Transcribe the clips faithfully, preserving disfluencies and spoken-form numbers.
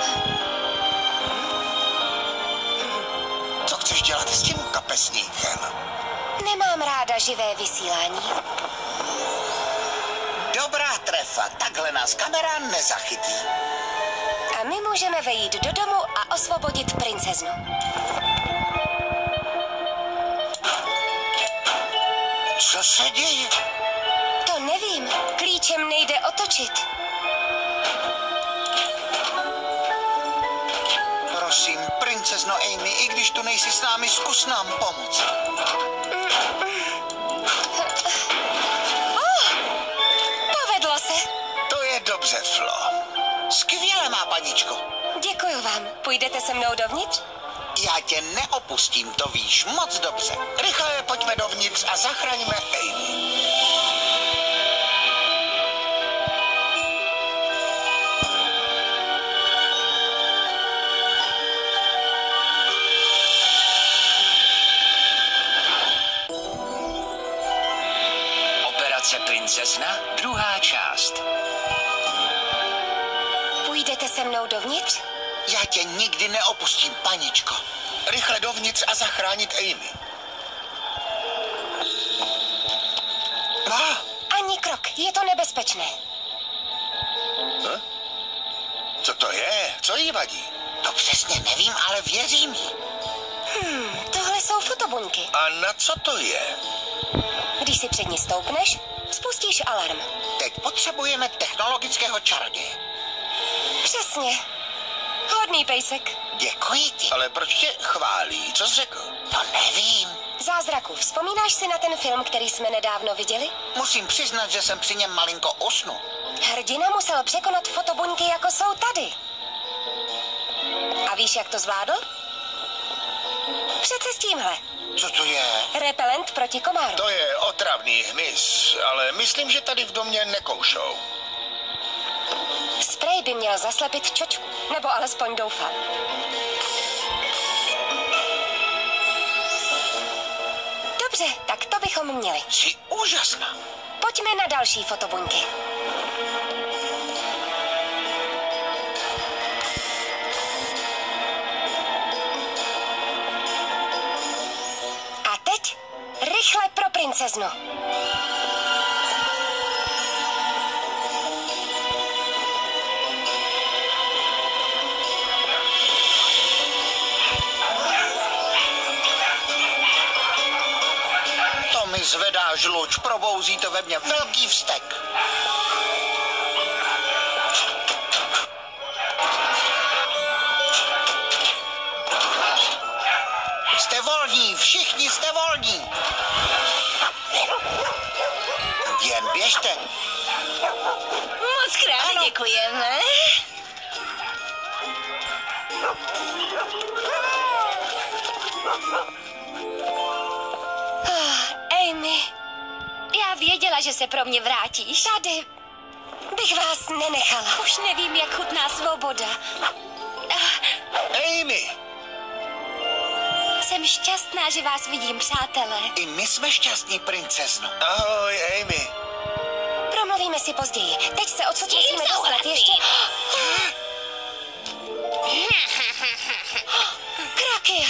Co chceš dělat s tím kapesníkem? Nemám ráda živé vysílání. Dobrá trefa, takhle nás kamera nezachytí. A my můžeme vejít do domu a osvobodit princeznu. Co se děje? To nevím. Klíčem nejde otočit. Prosím, princezno Amy, i když tu nejsi s námi, zkus nám pomoct. Oh, povedlo se. To je dobře, Flo. Skvěle, má paničko. Děkuji vám. Půjdete se mnou dovnitř? Já tě neopustím, to víš moc dobře. Rychle pojďme dovnitř a zachraňme Amy. Operace Princezna, druhá část. Půjdete se mnou dovnitř? Já tě nikdy neopustím, paničko. Rychle dovnitř a zachránit Amy. Ah. Ani krok, je to nebezpečné. Hm? Co to je? Co jí vadí? To přesně nevím, ale věřím jí. Hmm, tohle jsou fotobuňky. A na co to je? Když si před ní stoupneš, spustíš alarm. Teď potřebujeme technologického čaroděje. Přesně. Hodný pejsek. Děkuji ti. Ale proč tě chválí? Co jsi řekl? To nevím. Zázraku, vzpomínáš si na ten film, který jsme nedávno viděli? Musím přiznat, že jsem při něm malinko usnul. Hrdina musel překonat fotobuňky, jako jsou tady. A víš, jak to zvládl? Přece s tímhle. Co to je? Repelent proti komáru. To je otravný hmyz, ale myslím, že tady v domě nekoušou. Sprej by měl zaslepit čočku, nebo alespoň doufám. Dobře, tak to bychom měli. Jsi úžasná. Pojďme na další fotobuňky. A teď rychle pro princeznu. To mi zvedá žluč, probouzí to ve mně velký vztek. Jste volní, všichni jste volní. Jen běžte. Moc krát děkujeme. Amy, já věděla, že se pro mě vrátíš. Tady bych vás nenechala. Už nevím, jak chutná svoboda. Amy! Jsem šťastná, že vás vidím, přátelé. I my jsme šťastní, princezno. Ahoj, Amy. Promluvíme si později. Teď se odsud musíme dostat ještě... Kraky!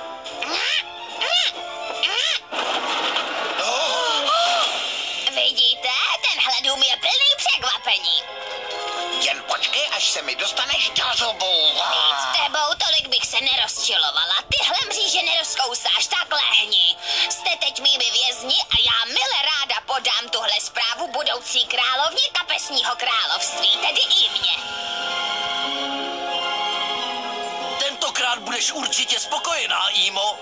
Vidíte, tenhle dům je plný překvapení. Jen počkej, až se mi dostaneš do zubů. S tebou tolik bych se nerozčilovala. Tyhle mříže nerozkousáš, tak lehni. Jste teď mými vězni a já mile ráda podám tuhle zprávu budoucí královně kapesního království, tedy i mě. Tentokrát budeš určitě spokojená, Imo.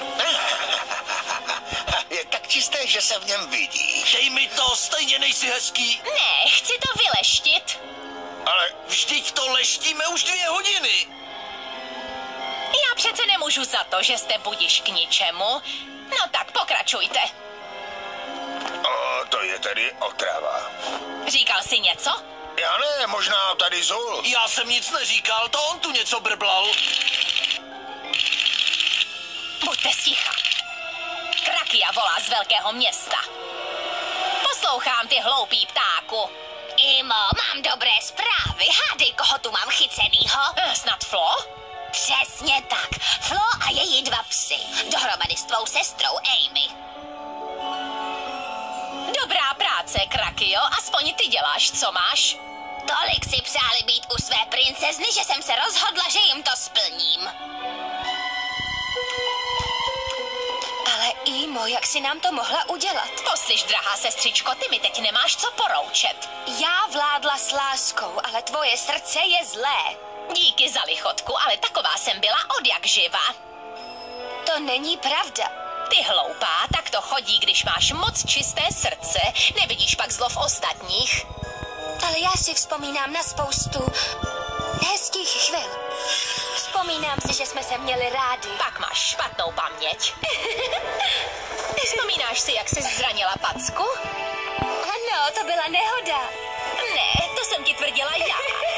Je tak čisté, že se v něm vidíš. Dej mi to, stejně nejsi hezký. Ne, chci to vyleštit. Ale Vždyť to leštíme už dvě hodiny. Já přece nemůžu za to, že jste budiš k ničemu. No tak pokračujte. o, to je tedy otrava. Říkal jsi něco? Já ne, možná tady Zul. Já jsem nic neříkal, to on tu něco brblal. Buďte sticha. Krakia volá z velkého města. Poslouchám, ty hloupý ptáku. Imo, mám dobré zprávy. Hádej, koho tu mám chycenýho. tvou sestrou Amy. Dobrá práce, Krakio, aspoň ty děláš, co máš. Tolik si přáli být u své princezny, že jsem se rozhodla, že jim to splním. Ale Imo, jak si nám to mohla udělat? Poslyš, drahá sestřičko, ty mi teď nemáš co poroučet. Já vládla s láskou, ale tvoje srdce je zlé. Díky za lichotku, ale taková jsem byla od jak živa. To není pravda. Ty hloupá, tak to chodí, když máš moc čisté srdce. Nevidíš pak zlo v ostatních. Ale já si vzpomínám na spoustu hezkých chvil. Vzpomínám si, že jsme se měli rádi. Pak máš špatnou paměť. Vzpomínáš si, jak jsi zranila Packu? Ano, to byla nehoda. Ne, to jsem ti tvrdila já.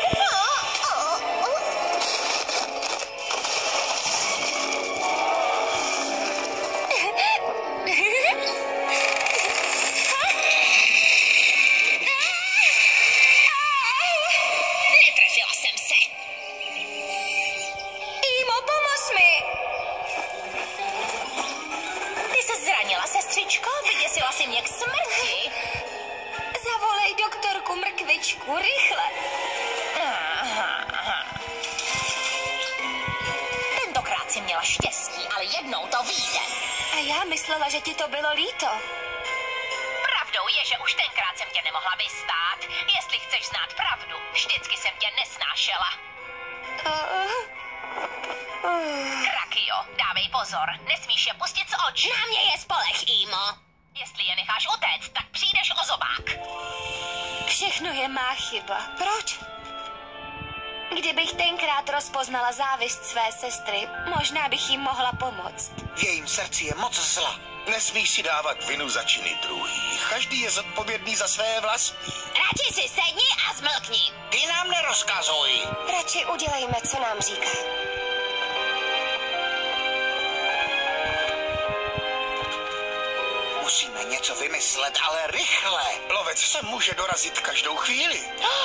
Netrefila jsem se. Imo, pomoz mi! Ty se zranila, sestřičko? Vyděsila si mě k smrti. Zavolej doktorku Mrkvičku, rychle. Aha, aha. Tentokrát si měla štěstí, ale jednou to vyjde. A já myslela, že ti to bylo líto. Pravdou je, že už tenkrát jsem tě nemohla vystát. Jestli chceš znát pravdu, vždycky jsem tě nesnášela. Uh, uh. Krakio, dávej pozor, nesmíš je pustit z očí. Na mě je spolech, Imo. Jestli je necháš utéct, tak přijdeš o zobák. Všechno je má chyba. Proč? Kdybych tenkrát rozpoznala závist své sestry, možná bych jim mohla pomoct. V jejím srdci je moc zla. Nesmíš si dávat vinu za činy druhých. Každý je zodpovědný za své vlastní. Radši si sedni a zmlkni. Ty nám nerozkazuj. Radši udělejme, co nám říká. Musíme něco vymyslet, ale rychle. Lovec se může dorazit každou chvíli.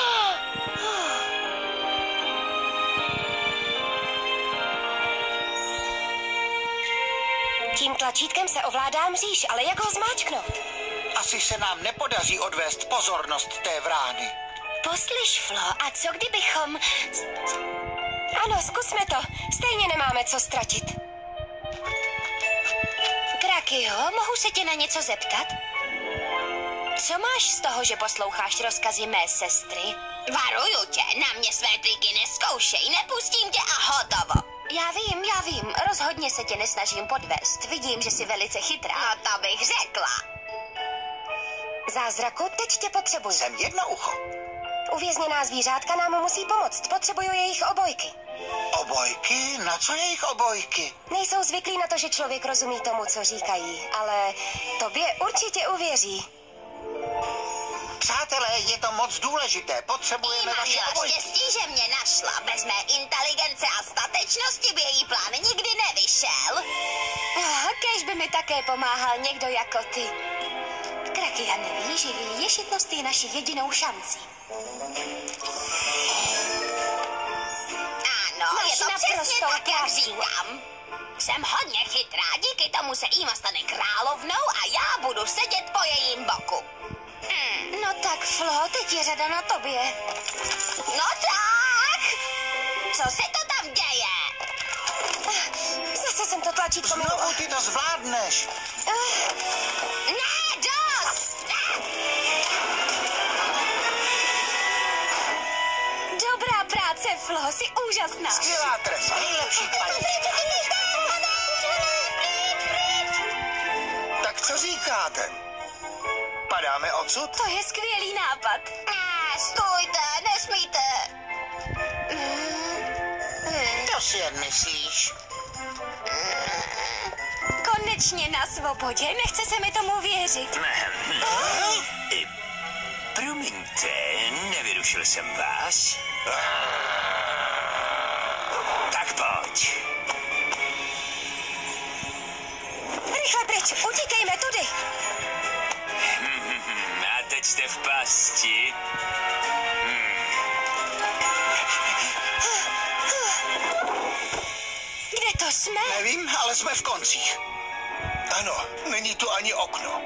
Tím tlačítkem se ovládá mříž, ale jak ho zmáčknout? Asi se nám nepodaří odvést pozornost té vrány. Poslyš, Flo, a co kdybychom... Ano, zkusme to. Stejně nemáme co ztratit. Krakio, mohu se tě na něco zeptat? Co máš z toho, že posloucháš rozkazy mé sestry? Varuju tě, na mě své triky neskoušej, nepustím tě a hotovo. Já vím, já vím, rozhodně se tě nesnažím podvést. Vidím, že jsi velice chytrá. No to bych řekla. Zázraku, teď tě potřebuji. Jsem jedno ucho. Uvězněná zvířátka nám musí pomoct. Potřebuju jejich obojky. Obojky? Na co jejich obojky? Nejsou zvyklí na to, že člověk rozumí tomu, co říkají, ale tobě určitě uvěří. Přátelé, je to moc důležité. Potřebujeme Ima vaše měla obojky. štěstí, že mě našla. Bez mé inteligence a statečnosti by její plán nikdy nevyšel. Ah, kéž by mi také pomáhal někdo jako ty. Krakia neví, že její ješitnost je naší jedinou šancí. Ano, Máš je to přesně naprostou tak, jak pravdu. říkám. Jsem hodně chytrá, díky tomu se Ima stane královnou a já budu sedět po jejím boku. Hmm. No tak, Flo, teď je řada na tobě. No tak! Co se to tam děje? Zase jsem to tlačítko Znovu minula. ty to zvládneš. Ne, dost! Dobrá práce, Flo, jsi úžasná. Skvělá trest, nejlepší paní. Tak co říkáte? Padáme odsud? To je skvělý nápad. Ne, stůjte, nesmíte. To si jen myslíš. Konečně na svobodě, nechce se mi tomu věřit. I, promiňte, nevyrušil jsem vás? Tak pojď. Rychle pryč, utíkejme tudy. A teď jste v pasti. Kde to jsme? Nevím, ale jsme v koncích. Ano, není tu ani okno.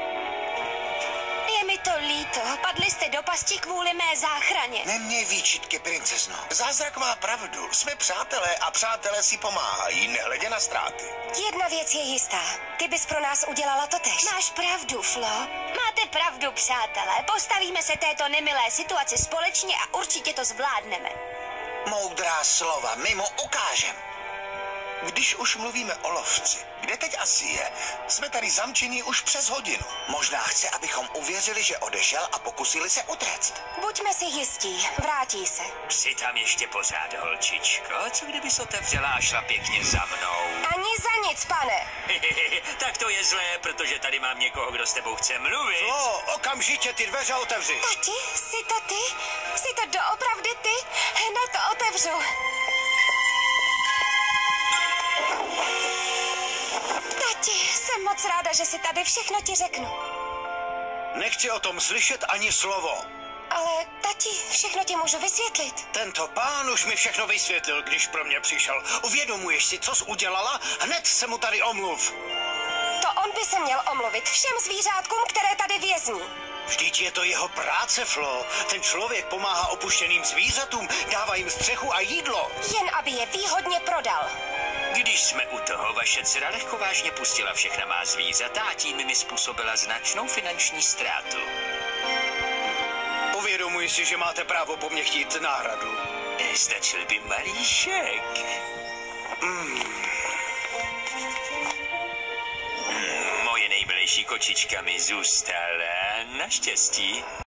Je mi to líto, padli jste do pasti kvůli mé záchraně. Neměj výčitky, princezno. Zázrak má pravdu. Jsme přátelé a přátelé si pomáhají, nehledě na ztráty. Jedna věc je jistá. Ty bys pro nás udělala to tež. Máš pravdu, Flo. Máte pravdu, přátelé. Postavíme se této nemilé situaci společně a určitě to zvládneme. Moudrá slova, my mu ukážem. Když už mluvíme o lovci, kde teď asi je? Jsme tady zamčení už přes hodinu. Možná chce, abychom uvěřili, že odešel a pokusili se utéct. Buďme si jistí, vrátí se. Jsi tam ještě pořád, holčičko? Co kdybys otevřela a šla pěkně za mnou? Ani za nic, pane. Tak to je zlé, protože tady mám někoho, kdo s tebou chce mluvit. Flo, okamžitě ty dveře otevři. Tati, jsi to ty? Jsi to doopravdy ty? Hned to otevřu. Tati, jsem moc ráda, že jsi tady, všechno ti řeknu. Nechci o tom slyšet ani slovo. Ale tati, všechno ti můžu vysvětlit. Tento pán už mi všechno vysvětlil, když pro mě přišel. Uvědomuješ si, co jsi udělala? Hned se mu tady omluv. To on by se měl omluvit všem zvířátkům, které tady vězní. Vždyť je to jeho práce, Flo. Ten člověk pomáhá opuštěným zvířatům, dává jim střechu a jídlo. Jen aby je výhodně prodal. Když jsme u toho, vaše dcera lehkovážně pustila všechna má zvířata a tím mi způsobila značnou finanční ztrátu. Uvědomuji si, že máte právo po mně chtít náhradu. Stačil by malíšek. Mm. Moje nejmilejší kočička mi zůstala, naštěstí.